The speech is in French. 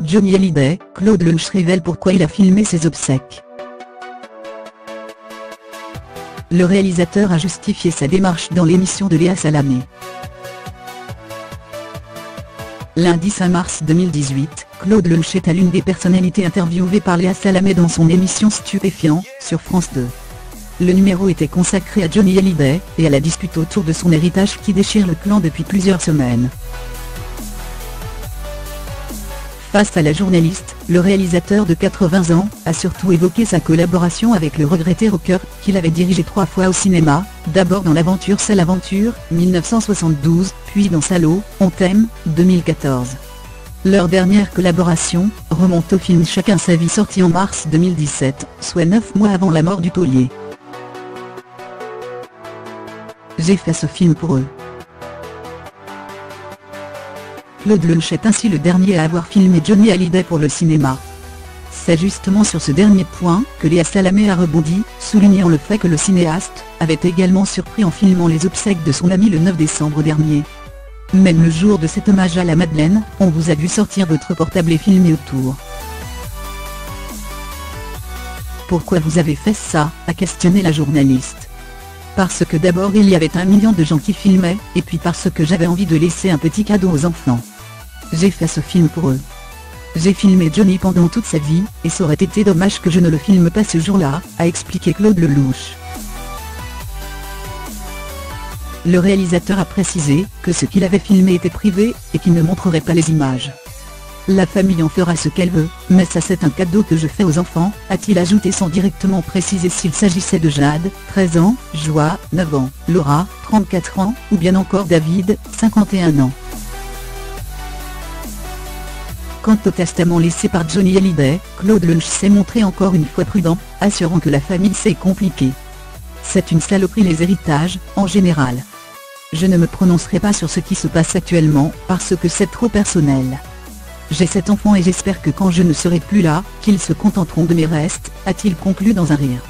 Johnny Hallyday, Claude Lelouch révèle pourquoi il a filmé ses obsèques. Le réalisateur a justifié sa démarche dans l'émission de Léa Salamé. Lundi 5 mars 2018, Claude Lelouch est à l'une des personnalités interviewées par Léa Salamé dans son émission Stupéfiant, sur France 2. Le numéro était consacré à Johnny Hallyday, et à la dispute autour de son héritage qui déchire le clan depuis plusieurs semaines. Face à la journaliste, le réalisateur de 80 ans, a surtout évoqué sa collaboration avec le regretté rocker, qu'il avait dirigé 3 fois au cinéma, d'abord dans l'aventure C'est l'aventure, 1972, puis dans Salaud, on t'aime, 2014. Leur dernière collaboration, remonte au film Chacun sa vie sorti en mars 2017, soit 9 mois avant la mort du taulier. J'ai fait ce film pour eux. Claude Lelouch est ainsi le dernier à avoir filmé Johnny Hallyday pour le cinéma. C'est justement sur ce dernier point que Léa Salamé a rebondi, soulignant le fait que le cinéaste avait également surpris en filmant les obsèques de son ami le 9 décembre dernier. Même le jour de cet hommage à la Madeleine, on vous a vu sortir votre portable et filmer autour. Pourquoi vous avez fait ça, a questionné la journaliste. Parce que d'abord il y avait 1 million de gens qui filmaient, et puis parce que j'avais envie de laisser un petit cadeau aux enfants. J'ai fait ce film pour eux. J'ai filmé Johnny pendant toute sa vie, et ça aurait été dommage que je ne le filme pas ce jour-là, a expliqué Claude Lelouch. Le réalisateur a précisé que ce qu'il avait filmé était privé, et qu'il ne montrerait pas les images. La famille en fera ce qu'elle veut, mais ça c'est un cadeau que je fais aux enfants, a-t-il ajouté sans directement préciser s'il s'agissait de Jade, 13 ans, Joie, 9 ans, Laura, 34 ans, ou bien encore David, 51 ans. Quant au testament laissé par Johnny Hallyday, Claude Lelouch s'est montré encore une fois prudent, assurant que la famille c'est compliqué. C'est une saloperie les héritages, en général. Je ne me prononcerai pas sur ce qui se passe actuellement, parce que c'est trop personnel. J'ai 7 enfants et j'espère que quand je ne serai plus là, qu'ils se contenteront de mes restes, a-t-il conclu dans un rire.